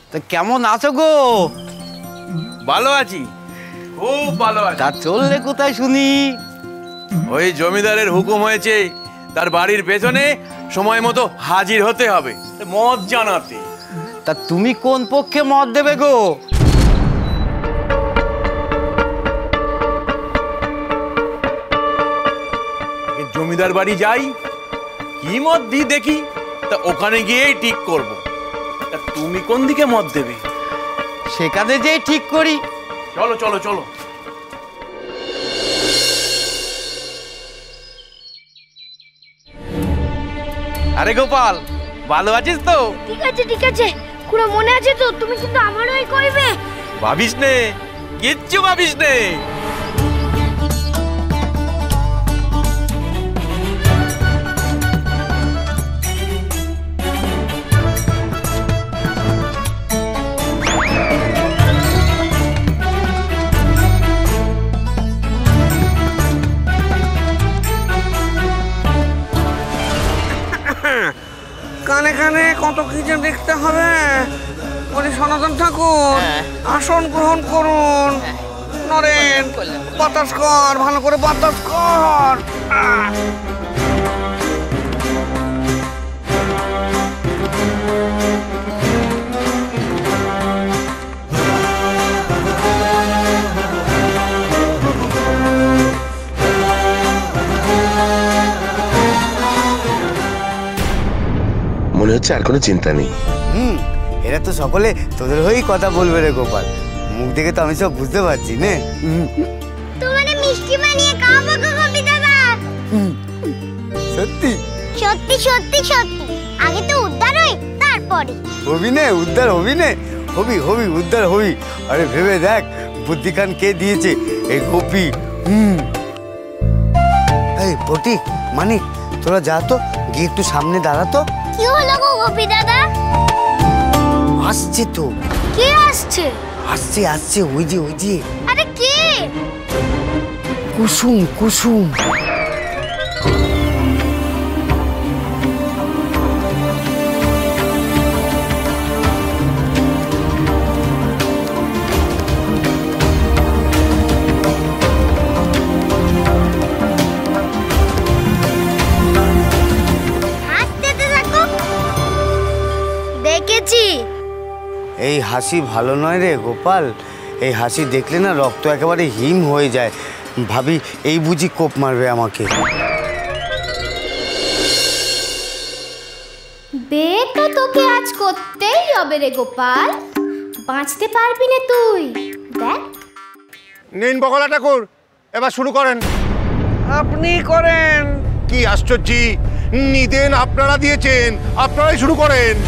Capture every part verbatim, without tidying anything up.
তো কেমন আছো গো? ভালো আছি, খুব ভালো আছি। তা চললে কোথায় শুনি? ওই জমিদারের হুকুম হয়েছে তার বাড়ির পেছনে সময় মতো হাজির হতে হবে মদ জানাতে। তা তুমি কোন পক্ষে মত দেবে গো? জমিদার বাড়ি যাই, কি মত দিই দেখি, তা ওখানে গিয়েই ঠিক করব। তা তুমি কোন দিকে মত দেবে? সেখানে যেই ঠিক করি। চলো চলো চলো। আরে গোপাল, ভালো আছিস তো? ঠিক আছে ঠিক আছে, পুরো মনে আছে তো? তুমি কিন্তু আমারই কইবে। ভাবিস নে, কিচ্ছু ভাবিস নে। কানে কানে কত কি যে দেখতে হবে। বলি সনাতন ঠাকুর, আসন গ্রহণ করুন। নরেন, বাতাস কর, ভালো করে বাতাস কর। মনে হচ্ছে আর কোনো চিন্তা নেই। হুম, এরা তো সকলে তোদের হয়েই কথা বলবে রে গোপাল। মুখ দেখে তো আমি সব বুঝতে পারছি নে। তোমারে মিষ্টি বানিয়ে খাওয়াবো গো কবি দাদা। সত্যি সত্যি সত্যি সত্যি, আগে তো উদ্ধার হই, তারপরে হবি নে, উদ্ধার হবি নে। হবি হবি উদ্ধার হবি। আরে ভেবে দেখ বুদ্ধিখান কে দিয়েছে, এই গোপী। হুম, এই ফটিক, মানিক, তোরা যা তো, গিয়ে একটু সামনে দাঁড়াতো। কি হলো গো কবি দাদা? আসছে তো। কে আসছে? আসছে আসছে, ওই যে ওই যে আরে কে? কুসুম কুসুম। এই হাসি ভালো নয় রে গোপাল। এই হাসি দেখলে না রক্ত একেবারে হিম হয়ে যায়। ভাবি এই বুঝি কোপ মারবে আমাকে। বিয়ে তো তোকে আজ করতেই হবে রে গোপাল, বাঁচতে পারবি না তুই। দেখ নিন বগলা ঠাকুর, এবার শুরু করেন। আপনি করেন। কি আশ্চর্য, নিদেন আপনারা দিয়েছেন, আপনারাই শুরু করেন।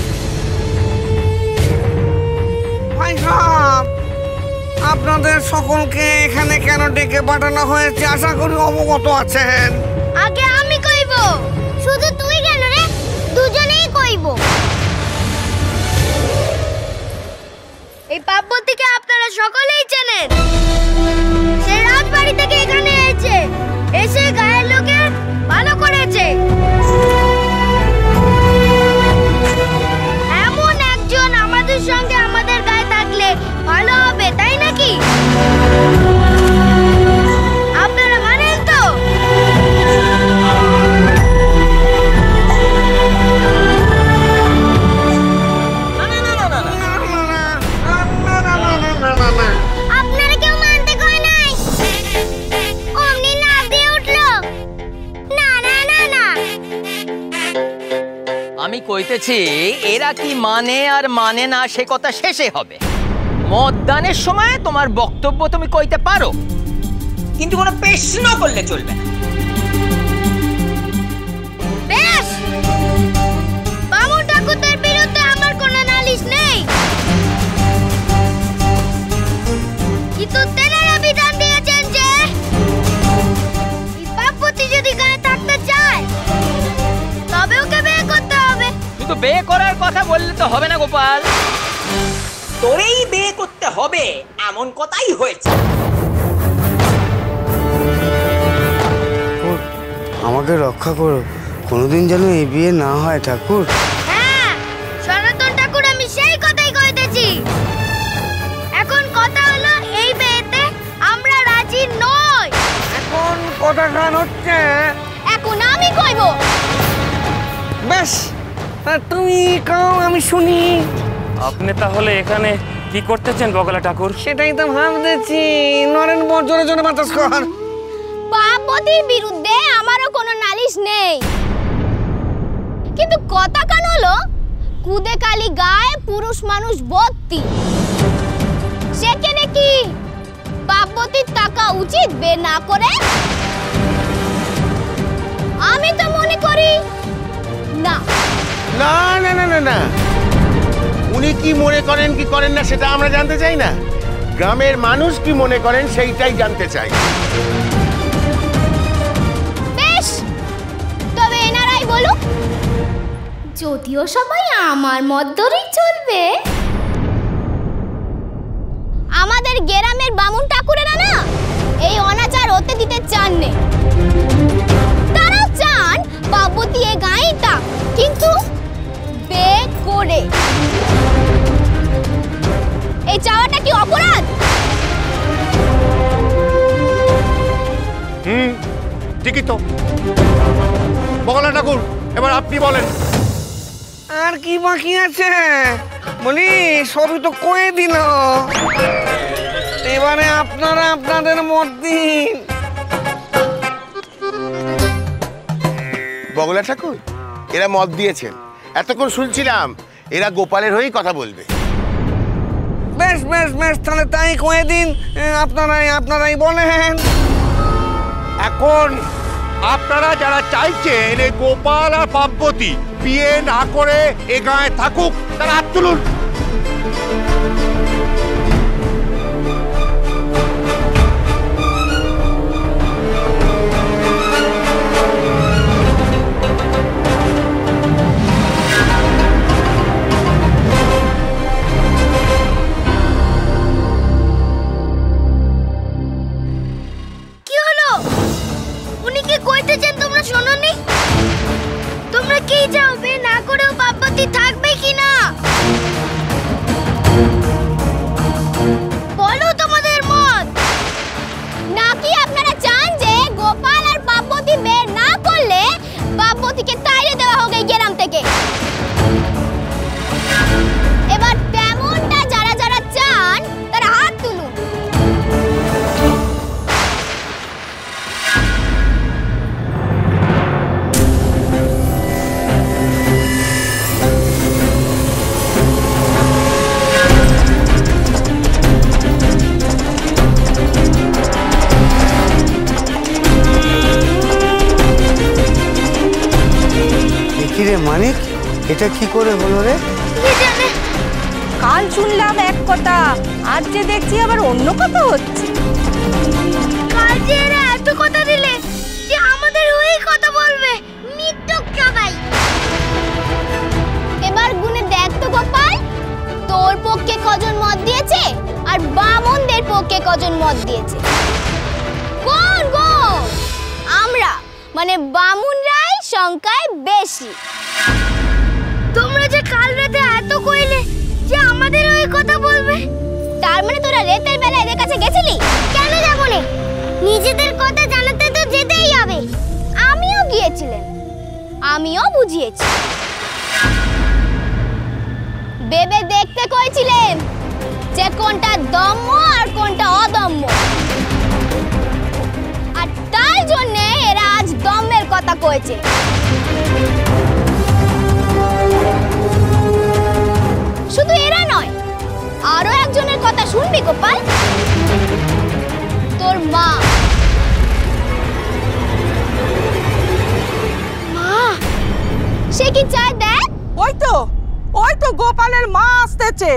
ভাই সাহেব, আপনাদের সকলকে এখানে কেন ডেকে পাঠানো হয়েছে আশা করি অবগত আছেন। আগে আমি কইব। শুধু তুই কেন রে? দুজনেই কইব। এই পার্বতীকে আপনারা সকলেই চেনেন। সে রাজবাড়ি থেকে এখানে এসেছে, এসে গায়ের লোকে ভালো করেছে। এমন একজন আমাদের সঙ্গে আমাদের গায়ে থাকলে ভালো হবে, তাই নাকি? আপনারা মানেন তো? আপনারা কেউ মানতে কয় নাই? অমনি না দিয়ে উঠলো। না না না না, আমি কইতেছি এরা কি মানে আর মানে না সে কথা শেষে হবে। মতদানের সময় তোমার বক্তব্য তুমি কইতে পারো, কিন্তু কোনো প্রশ্ন করলে চলবে না। বেশ, বামুন ঠাকুরদের বিরুদ্ধে আমার কোনো নালিশ নেই, কিন্তু তেনারা বিধান দিয়েছেন যে এই পার্বতী যদি গায়ে থাকতে চায় তবে ওকে বিয়ে করতে হবে। শুধু বিয়ে করার কথা বললে তো হবে না গোপাল, তোরেই বিয়ে করতে হবে এমন কথাই হয়েছে। আমাকে রক্ষা করো, কোনোদিন যেন এই বিয়ে না হয় ঠাকুর। হ্যাঁ, সনাতন ঠাকুর, আমি সেই কথাই কইতেছি। কটা গান হচ্ছে? এখন আমি কইব। বেশ, তা তুমি কাও, আমি শুনি। আপনি তাহলে এখানে কি করতেছেন বগলা ঠাকুর? সেটাই তো ভাবতেছি। নরেন বর জোরে জোরে বাতাস কর। পাপবতীর বিরুদ্ধে আমারও কোনো নালিশ নেই, কিন্তু কথা কান হলো কুদে কালি গায়ে পুরুষ মানুষ ভর্তি, সেখানে কি পাপবতীর টাকা উচিত বে না করে? আমি তো মনে করি না। না না না না না, উনি কি মনে করেন কি করেন না সেটা আমরা জানতে চাই না, গ্রামের মানুষ কি মনে করেন সেইটাই জানতে চাই। বেশ, তবে এনারাই বলুক। যদিও সবাই আমার মত ধরেই চলবে। আমাদের গ্রামের বামুন ঠাকুরেরা না এই অনাচার হতে দিতে চান না। তারা চান পার্বতী এ গাঁয়ে থাক, কিন্তু বে করে। এই চাওয়াটা কি অপরাধ? হুম, ঠিকই তো। বগলা ঠাকুর, এবার আপনি বলেন। আর কি বাকি আছে? বলি সবই তো কয়ে দিল, এবারে আপনারা আপনাদের মত দিন। বগলা ঠাকুর, এরা মত দিয়েছেন, এতক্ষণ শুনছিলাম এরা গোপালের হয়েই কথা বলবে। বেশ বেশ বেশ, তাহলে তাই কয়ে দিন। আপনারাই আপনারাই বলেন। এখন আপনারা যারা চাইছেন এই গোপাল আর পার্বতী বিয়ে না করে এ গায়ে থাকুক, তারা হাত তুলুন। কি হলো? উনি কি কইতেছেন তোমরা শোনোনি? তোমরা কি চাও, বে না করেও পার্বতী থাকবে কিনা? বলো তোমাদের মত। নাকি আপনারা চান যে গোপাল আর পার্বতী বে না করলে পার্বতীকে তাড়িয়ে দেওয়া হোক এই গ্রাম থেকে? এবার তেমনটা যারা যারা চান তারা হাত তুলুন। দেখি রে মানিক, এটা কি করে হলো রে? কি জানে? কাল শুনলাম এক কথা, আজ যে দেখছি আবার অন্য কথা হচ্ছে। কাল যে এরা এত কথা দিলে যে আমাদের হয়েই কথা বলবে, মিথ্যক সবাই। এবার গুনে দেখ তো গোপাল, তোর পক্ষে কজন মত দিয়েছে আর বামনদের পক্ষে কজন মত দিয়েছে। কোন কোন? আমরা মানে বামুনরাই সংখ্যায় বেশি। তোমরা যে কাল রাতে এত কইলে যে আমাদের ওই কথা বলবে, তার মানে তোরা রাতের বেলা এদের কাছে গেছিলি? কেন যাব না? নিজেদের কথা জানাতে তো যেতেই হবে। আমিও গিয়েছিলেন, আমিও বুঝিয়েছি। বেবে দেখতে কইছিলেন যে কোনটা দম্য আর কোনটা অদম্য, আর তাই জন্য এরা আজ দম্যের কথা কইছে। শুধু এরা নয়, আরো একজনের কথা শুনবি গোপাল, তোর মা। মা সে কি চায় দেখ? ওই তো ওই তো গোপালের মা আসতেছে।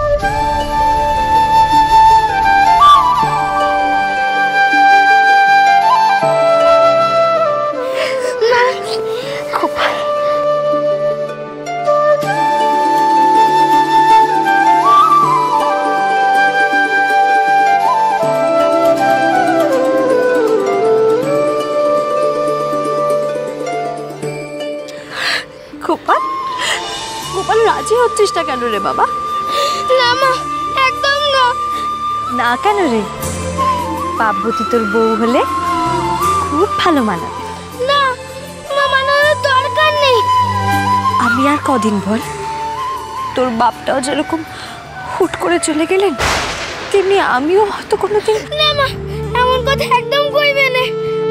গোপাল, গোপাল রাজি হচ্ছিস না কেন রে বাবা? না মা, একদম না। না কেন রে? পার্বতী তোর বউ হলে খুব ভালো মানাবে। না মা, মানানোর দরকার নেই। আমি আর কদিন বল, তোর বাপটাও যেরকম হুট করে চলে গেলেন তেমনি আমিও হয়তো কোনোদিন। না মা, এমন কথা একদম কইবে না।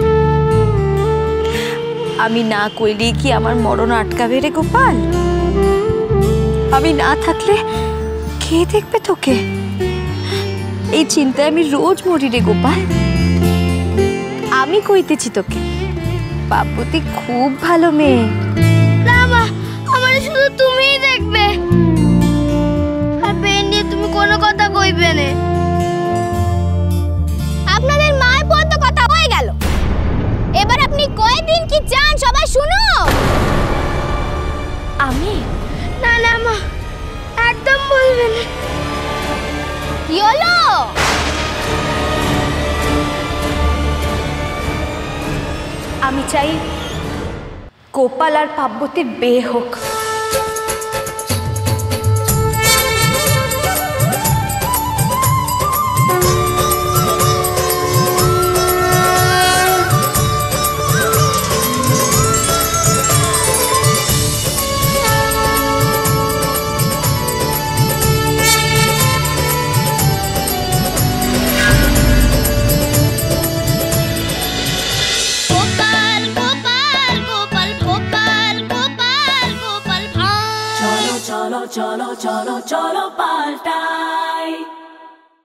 আমি না কইলে কি আমার মরণ আটকাবে রে গোপাল? আমি না থাকলে কে দেখবে তোকে? এই চিন্তায় আমি রোজ মরি রে গোপাল। আমি কইতেছি তোকে, পার্বতী খুব ভালো মেয়ে। না মা, আমার শুধু তুমিই দেখবে, আর বেন নিয়ে তুমি কোনো কথা কইবে না। আপনাদের মায়ের পর্যন্ত কথা হয়ে গেল, এবার আপনি কয়দিন কি চান সবাই শুনো। আমি না না মা, একদম বলবে না। কি হলো? আমি চাই গোপাল আর পার্বতীর বিয়ে হোক।